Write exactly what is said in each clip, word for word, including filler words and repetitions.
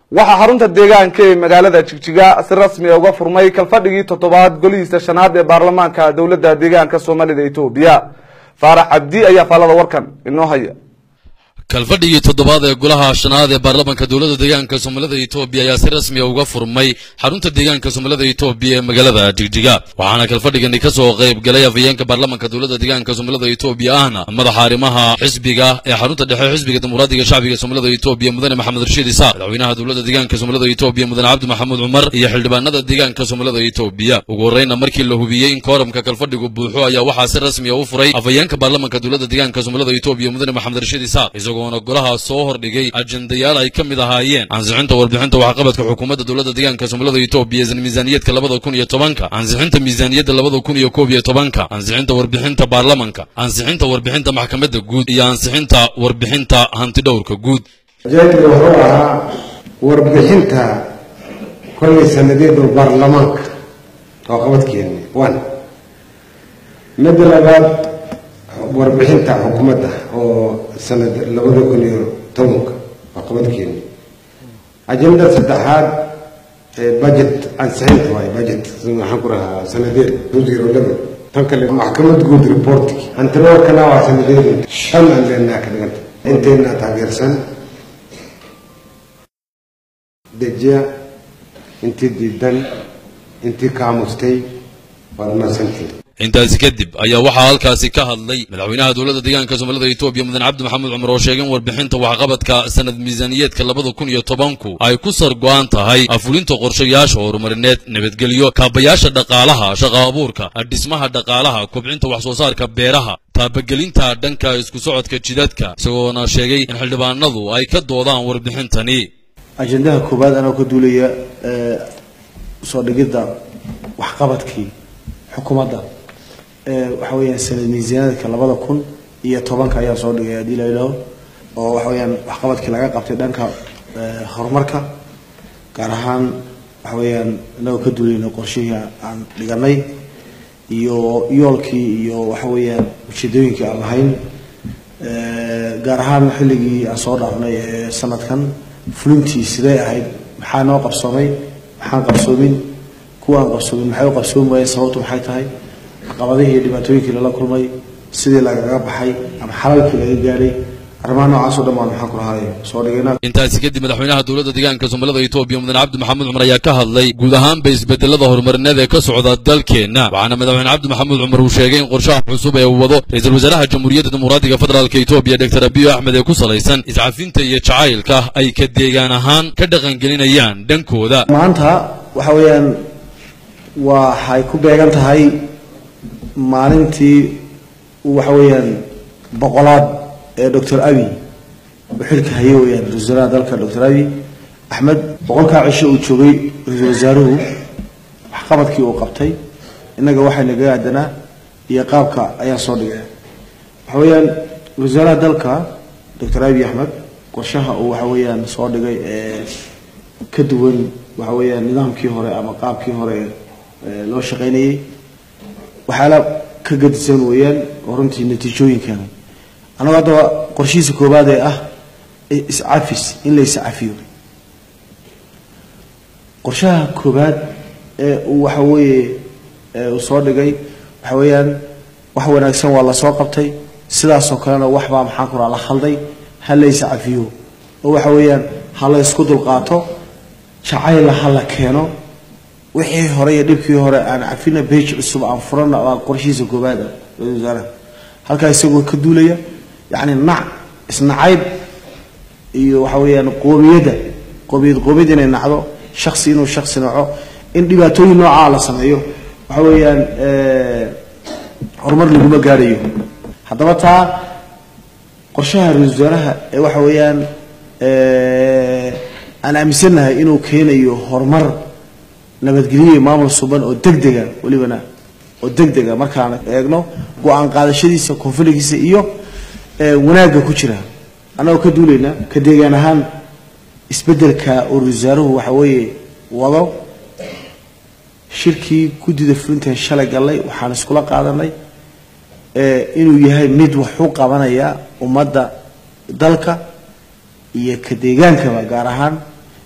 waxa xarunta deegaanka ee magaalada Jigjiga si rasmi ah uga furmay kalfadhigii toddobaad golihiisa shanaad ee baarlamaanka dawladda deegaanka Soomaalida Itoobiya. Faarax Abdi ayaa falada warkan inoo haya. kalfadhigii toddobaad ee golaha shanaad ee baarlamaanka dawladda deegaanka Soomaalida Itoobiya ayaa si rasmi ah uga furmay xarunta deegaanka Soomaalida Itoobiya ee magaalada Jigjiga. waxaana kalfadhigani ka soo qayb galay afayeenka baarlamaanka dawladda deegaanka Soomaalida Itoobiya ahna madaxa arrimaha xisbiga ee xarunta dhexe xisbiga dimuqraadiga shacbiga Soomaalida Itoobiya mudane Maxamed Rashiid Isaaq, madaxweynaha dawladda deegaanka Soomaalida Itoobiya mudane Cabdi Maxamuud Cumar iyo xildhibaanada deegaanka Soomaalida Itoobiya. ugu horreynna markii la hubiyay in kooramka kalfadhigu buuxo ayaa waxaa si rasmi ah u furay afayeenka baarlamaanka dawladda deegaanka Soomaalida Itoobiya mudane Maxamed Rashiid Isaaq, isagoona golaha soo hordhigay ajendayaal ay kamid ahaayeen ansixinta warbixinta waxqabadka xukuumadda dawladda deegaanka Soomaalida Itoobiya ee miisaaniyadka labada kun iyo tobanka, ansixinta miisaaniyadda labada kun iyo koob iyo tobanka, ansixinta warbixinta baarlamaanka, ansixinta warbixinta maxkamadda guud iyo ansixinta warbixinta hantidhowrka guud. jeedka wuxuu ahaa warbixinta kulli sanadeed baarlamaanka oo qabadkeena one midda labaad warbixinta xukuumadda oo sanad labada kun iyo tobanka oo qabadkeena. ajenda saddexaad budget ansixinta waay budget waxaan ku rahaa sanadeed zero eleven tan kale maxkamad guud report antana kana waa sanadeed shan aan leenahay ka dhiganta inteena taageersan dejiya intii diidan intii kaamustay farmasantii. intaasi kadib ayaa waxaa halkaasi ka hadlay madaxweynaha dawladda deegaanka Soomaalida Itoobiya mudane Cabdi Maxamuud Cumar oo sheegay in warbixinta waxqabadka sanad miisaaniyaedka labada kun iyo tobanku ay ku sar go'an tahay afulinta qorshayaasha horumarineed, nabadgelyo, kaabayaasha dhaqaalaha, shaqo abuurka, dhismaha dhaqaalaha, kobcinta wax soo saarka beeraha, taabagelinta dhanka isku socodka jidadka, isagoona sheegay in xildhibaanadu ay ka doodaan warbixintani. ajendaha koobaad anoo ka duulaya soo dhigidda waxqabadkii xukuumadda waxa weeyaan sanad miisaaniyadka labada kun iyo tobanka ayaa soo dhigay hadii la yiraahdo oo waxa weeyaan waxqabadkii laga qabtay dhanka horumarka, gaar ahaan waxa weeyaan anoo ka duulayna qorshihii aan dhiganay iyo yoolkii iyo waxa weeyaan ujeedooyinkii aan lahayn, gaar ahaan xilligii aan soo dhaafnay ee sanadkan fulintii sidee ahayd, maxaa noo qabsoomay, maxaan qabsoomin, kuwaan qabsoomin maxay u qabsoomi waayeen, sababtu maxay tahay, caqabadihii iyo dhibaatooyinkii lala kulmay, sidii lagaga baxay ama xalalkii laga gaaray, arrimaha noocaas oo dhammaan maxaan ku lahaay soo dhigayna. intaasi kadib madaxweynaha dawladda deegaanka Soomaalida Itoobiya mudane Cabdi Maxamuud Cumar ayaa ka hadlay guud ahaanba isbedelada horumarineed ee ka socda dalkeena, waxaana madaxweyne Cabdi Maxamuud Cumar uu sheegay in qorshaha cusub ee uu wado ra'iisul wasaaraha jamhuuriyadda dimuqraadiga federaalka Itoobiya Doctor Abiy Ahmed ee ku salaysan iscafinta iyo jacaylka ay ka deegaan ahaan ka dhaqan gelinayaan dhankooda. maanta waxa weeyaan waxay ku beegan tahay maalintii waxa weeyaan boqolaad ee Doctor Abiy xilka hayay weeyaan ra'iisul wasaaraha dalka Doctor Abiy Ahmed. boqolka cisho uu joogay ra'iisul wasaaruhu waxqabadkii uu qabtay inaga waxay naga aadanaa iyo qaabka ayaa soo dhigay. waxa weeyaan ra'iisul wasaaraha dalka Doctor Abiy Ahmed qorshaha uu waxa weeyaan soo dhigay ee ka duwan waxa weeyaan nidaamkii hore ama qaabkii hore loo shaqeynayay waxaala ka gadisan weeyaan runtii natiijooyinkan. anaga hadda qorshihiisa koobaad ee ah iscafis in la iscafiyo. qorshaha koobaad ee uu waxa weeye uu soo dhigay waxa weeyaan wax wanaagsan waa la soo qabtay, sidaas oo kalena wax baa maxaan ku la khalday, hal la iscafiyo oo waxa weeyaan hal la isku dulqaato, jacayl hal la keeno, wixii hore iyo dhibkii hore aan cafina page cusub aan furana waa qorshihiisa koobaad ee wasaaraha. halka isagoo ka duulaya yani nac isnacayb iyo waxa weeyaan qoomiyada qoomiyad qoomiyad inay nacdo, shakhsi inuu shakhsi naco, in dhibaatooyin nooca la sameeyo waxa weeyaan ee horumar lagu gaarayo. haddaba taa qorshaha ra'iisul wasaaraha ee waxa weeyaan ee aan aaminsanahay inuu keenayo horumar, nabadgelyo, maamul suban oo degdega walibana oo degdega markaan eegno go'aan qaadashadiisa, konfligiisa iyo wanaaga ku jira. anagoo ka duulayna ka deegaan ahaan isbedelka oo wasaaruhu waxa weeye wado shirkii guddida fulinta shalay galay waxaan iskula qaadanay ee inuu yahay mid wax u qabanaya ummadda dalka iyo ka deegaanka gaar ahaan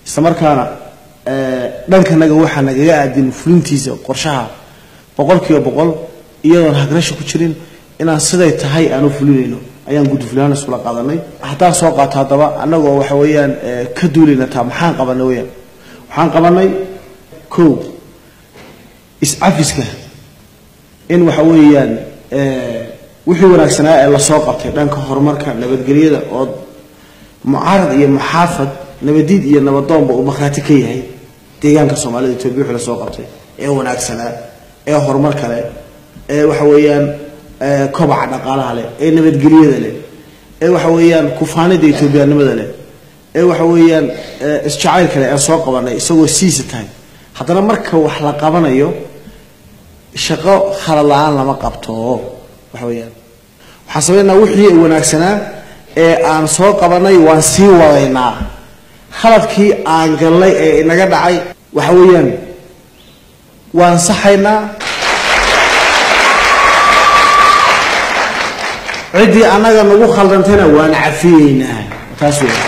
isla markaana dhankanaga waxaa nagaga aadin fulintiisa qorshaha boqolkiiba boqol iyadoon hagrasho ku jirin inaan siday tahay aan u fulinayno ayaan guddi fulaan isula qaadanay haddaan soo qaato haddaba annagoo waxa weeyaan ka duulayna taa maxaan qabanay weeyaan waxaan qabanay kow is-cafiska in waxa weeyaan wixii wanaagsanaa ee lasoo qabtay dhanka horumarka nabadgelyada oo mucaarad iyo muxaafad nabadiid iyo nabadoonba uu markhaati ka yahay deegaanka soomaalida Itoobiya wixii lasoo qabtay ee wanaagsanaa ee horumar kale ee waxa weeyaan kobaca dhaqaalaha leh ee nabadgelyada leh ee waxa weeyaan kufaanida Itoobiyaanimada leh ee waxa weeyaan isjacayl kale ee soo qabanay isagoo siisa tahay haddana marka wax la qabanayo shaqo khalala'aan lama qabto waxa weeyaan waxa sameynaa wixii wanaagsanaa ee aan soo qabanay waan sii wadaynaa khaladkii aan galnay ee inaga dhacay waxa weeyaan waan saxaynaa cidii anaga nagu khaldantayna waan cafiyeynaa taas weeyaan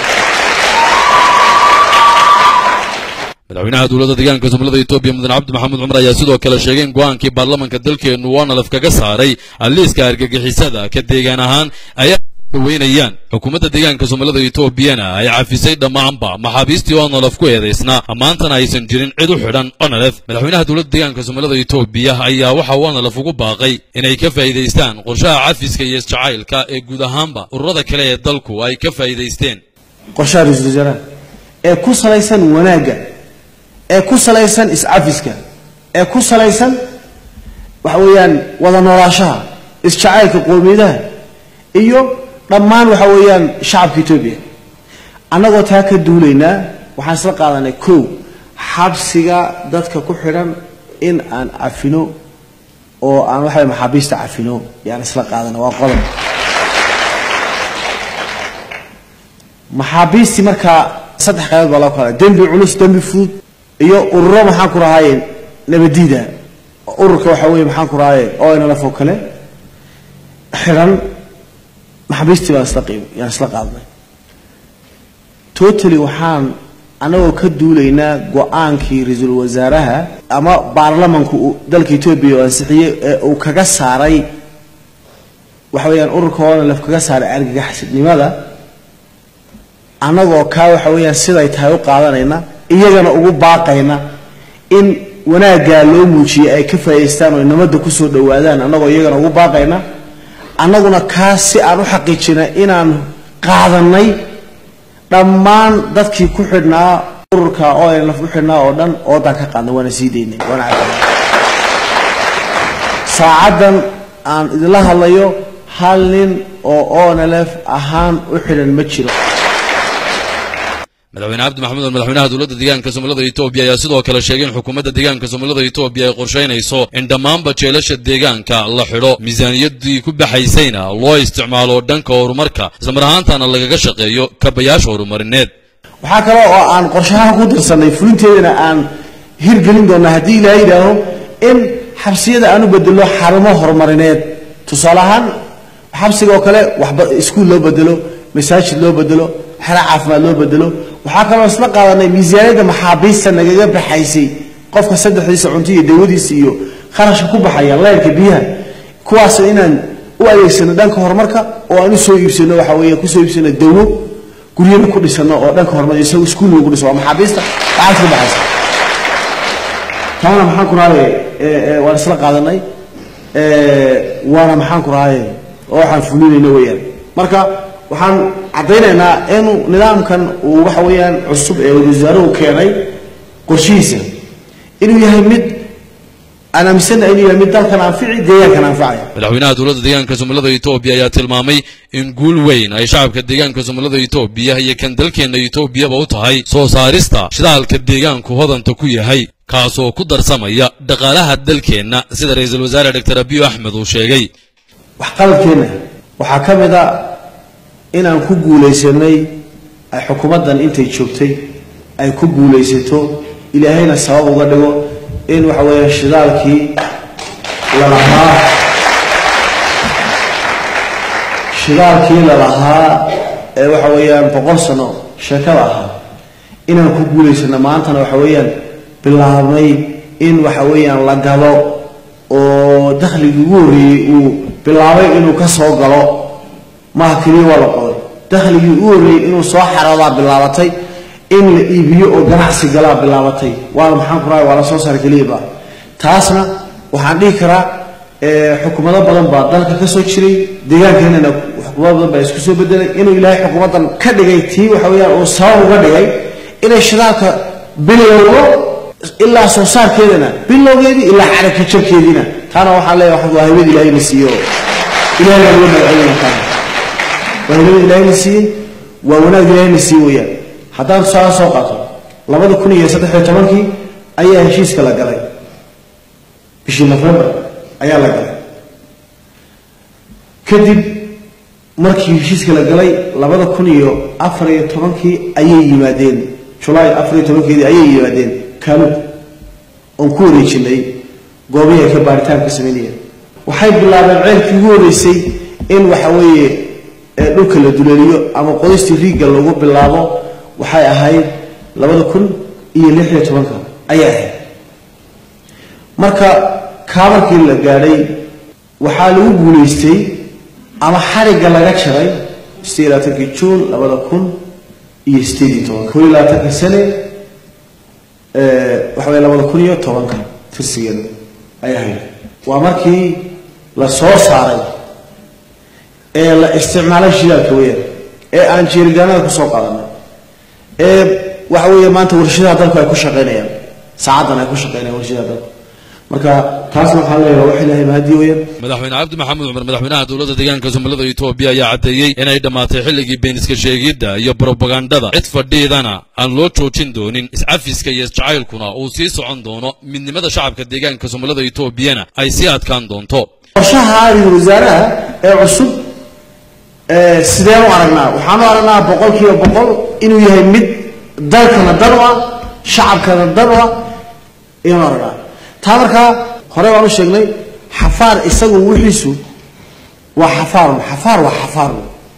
madaxweynaha dowladda deegaanka Soomaalida Itoobiya Mudane Cabdi Maxamed Cumar ayaa sidoo kale sheegay in go'aankii baarlamaanka dalkeenu waana laf kaga saaray aliiska argagixisada ka deegaan ahaan ayaa weynayaan xukuumadda deegaanka Soomaalida Itoobiyana ay cafisay dhamaanba maxaabiistii oo nolaf ku eedeysna amaantana aysan jirin cid u xidhan onolef madaxweynaha dowladda deegaanka Soomaalida Itoobiya ayaa waxa uu nolaf ugu baaqay inay ka faa'iideystaan qorshaha cafiska iyo jacaylka ee guud ahaanba ururada kale ee dalku ay ka faa'iideysteen qorshaha ra'iisul wasaaraha ee ku salaysan wanaaga ee ku salaysan is-cafiska ee ku salaysan waxa weeyaan wada noolaashaha is-jacaylka qoomiyadaha iyo dhammaan waxa weeyaan shacabka Itoobiya annagoo taa ka duulayna waxaan isla qaadanay kow xabsiga dadka ku xidhan in aan cafino oo aan waxa maxaabiista cafino yaan isla qaadanay waa qodob maxaabiisti marka saddex qaybood baa loo kala dambi culus dambi fudud iyo ururo maxaan ku rahaayeen nabadiida ururka waxa weeye maxaan ku rahaayeen oo ina la foo kale xiran maxaabiistii baan isla qiim yaan isla qaadnay totally waxaan anagoo ka duulaynaa go'aankii ra'iisul wasaaraha ama baarlamaanku dalka Itoobiya oo ansixiyay uu kaga saaray waxa weeyaan ururka oo laf kaga saaray argagaxisnimada anagoo ka waxa weeyaan siday tahay u qaadanayna iyagana ugu baaqayna in wanaaga loo muujiyo ay ka faa'iideystaan oo nabadda ku soo dhawaadaan anagoo iyagana ugu baaqayna annaguna kaasi aan u xaqiijinay inaan qaadanay dhammaan dadkii ku xidhnaa ururka oo ay laf u xidhnaa oo dhan oo daan ka qaadnay waana sii daynay waana cadeynay saacadan aan idila hadlayo hal nin oo onlf ahaan u xidhan ma jiro madaxweyne Cabdi Maxamed madaxweynaha dowladda deegaanka Soomaalida Itoobiya ayaa sidoo kale sheegay in xukuumadda deegaanka Soomaalida Itoobiya ay qorsheynayso in dhammaanba jeelasha deegaanka la xidho miisaaniyadii ku baxaysayna loo isticmaalo dhanka horumarka isla mar ahaantaana lagaga shaqeeyo kabayaasha horumarineed waxaa kale oo aan qorshaha ku dirsanay fulinteedana aan hirgelin doonaa haddii ilaahay yidhaaho in xabsiyada aan u bedelo xarumo horumarineed tusaale ahaan xabsiga oo kale waxba iskuul loo bedelo masaajid loo bedelo xara caafimaad loo bedelo waxaa kaloo isla qaadanay miisaaniyada maxaabiista nagaga baxaysay qofka saddexdiisa cunto iyo dawadiisa iyo kharashka ku baxaya leerka biyaha kuwaas inaan u adeegsano dhanka horumarka oo aan u soo iibsano waxa weeye ku soo iibsano dawo guriyada ku dhisano oo dhanka horumarka isagu iskuul lagu dhiso waa maxaabiista lacag ku baxaysa taana maxaan ku raayay ee waan isla qaadanay ee waana maxaan ku raayay oo waxaan fulinayna weeyaan marka waxaan cadeynaynaa in nidaamkan uu waxa weeyaan cusub ee wasaaruhu keenay qorshihiisa inuu yahay mid ana amisana inuu yahay mid dalkan anfici deegaankan anfacaya madaxweynaha dowladda deegaanka Soomaalida Itoobiya ayaa tilmaamay in guul weyn ay shacabka deegaanka Soomaalida Itoobiya iyo kan dalkeena Itoobiyaba u tahay soo saarista shidaalka deegaanku hodanta ku yahay kaasoo ku darsamaya dhaqaalaha dalkeena sida ra'iisul wasaare Dr Abiy Ahmed uu sheegay wax qalabkeena waxa kamid ah inaan ku guuleysanay ay xukuumadan intay joogtay ay ku guuleysato ilaahayna sabab uga dhigo in waxa weeye shidaalkii la lahaa shidaalkii la lahaa ee waxa weeyaan boqol sano sheekada ahaa inaan ku guulaysano maantana waxa weeyaan bilaabnay in waxa weeyaan la galo oo dakhligii ugu horreeyey uu bilaabay inuu ka soo galo maaha keliya waa la qoday dakhligii ugu horreeyey inuu soo xaroodaa bilaabatay in la iibiyo oo ganacsi galaa bilaabatay waana maxaan ku rahay waa la soo saar keliyaba taasna waxaan dhihi karaa xukuumado badan baa dalka ka soo jiray deegaankeenana xukuumado badan baa isku soo bedelay inuu ilaahay xukuumadan ka dhigay tii waxa weeyaan uu sabab uga dhigay inay shidaalka bilowgo ilaa soo saarkeedana bilowgeedii ilaa carabka jabkeediina taana waxaan leeyahay waa hawada ilaahay na siiyo ilaahay waa wanaag ayna taan waa hawada ilaahay na siiyo waa wanaag ilaahay na siiyo weeyaan haddaan soo soo qaato labada kun iyo saddex iyo tobankii ayaa heshiiska la galay bishii November ayaa la galay kadib markii heshiiska la galay labada kun iyo afar iyo tobankii ayay yimaadeen July afar iyo tobankeedii ayay yimaadeen kaalud oo ku wareejinay goobaha ka baaritaanka sameeyay waxay bilaabeen ceelkii ugu horeysay in waxa weeye dhulka la duleeliyo ama qodistii riiga lagu bilaabo waxay ahayd labada kun iyo lix iyo tobanka ayay ahayd marka kaabarkii la gaadhay waxaa lagu guuleystay ama xariga laga jaray sideedankii Juun labada kun iyo siddeed iyo toban koob iyo labaatan sano ee waxa weeye labada kun iyo tobanka tirsigeeda ay ahayd waa markii la soo saaray ee la isticmaalay shidaalka weeyaan ee aan jeerigaanada ku soo qaadanay ee waxa weeye maanta warshadaha dalka ay ku shaqeynayaan saacadan ay ku shaqeynayaan warshadaha dalka marka taasna waxaa leeyahay wax ilaahay mahadi weeyaan madaxweyne cabdi maxamed cumar madaxweynaha dowladda deegaanka Soomaalida Itoobiya ayaa cadeeyay inay dhamaatay xilligii beeniska sheegidda iyo propagandada cid fadhiidana aan loo joojin doonin iscafiska iyo jacaylkuna uu sii socon doono midnimada shacabka deegaanka Soomaalida Itoobiyana ay sii adkaan doonto qorshaha wasaaraha ee cusub ee sidee u aragnaa waxaan u aragnaa boqolkiiba boqol inuu yahay mid dalkana darwa shacabkana darwa inuu aragnaa taamarka hore waan u sheegnay xafaar isagu wixiisu waa xafaar xafaar waa xafaar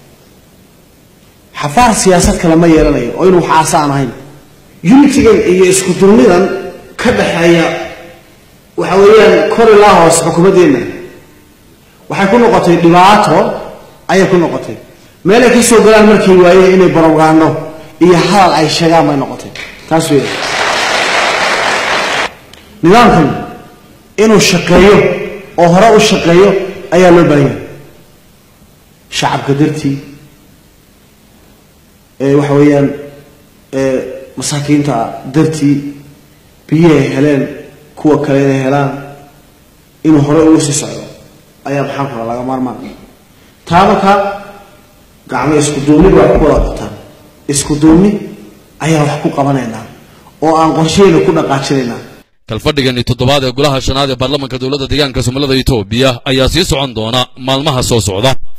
xafaar siyaasad kale ma yeelanayo oo inuu xaasaan ahayn unitigan iyo isku duubnidan ka dhaxeeya waxa weeyaan kor ilaa hoos xukuumadeena waxay ku noqotay dhibaato ayay ku noqotay meel ay ka soo galaan markii waayay inay barowgaano iyo hadal ay sheegaan bay noqotay taas weey nidaamkan inuu shaqeeyo oo hore u shaqeeyo ayaa loo baahan yahay shacabka dartii ee waxa weeyaan ee masaakiinta dartii biyaha heleen kuwa kale inay helaan inuu hore ugu sii socdo ayaa maxaa kale laga maarmaan taa marka gacmo isku duubni baa ku wada qabtaan isku duubni ayaa wax ku qabanaynaa oo aan qorsheena ku dhaqaajinaynaa kalfadhigani toddobaad ee golaha shanaad ee baarlamaanka dowladda deegaanka Soomaalida Itoobiya ayaa sii socon doona maalmaha soo socda.